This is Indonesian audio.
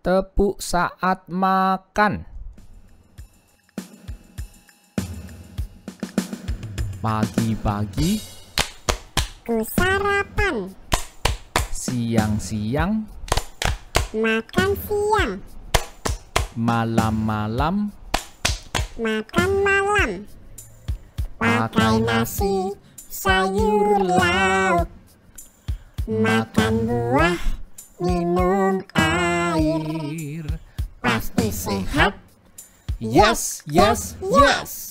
Tepuk saat makan. Pagi-pagi, ku sarapan. siang-siang, Makan siang, malam-malam, makan malam. Pakai nasi, sayur lauk. Makan buah, minum air. Pasti sehat. Yes, yes, yes.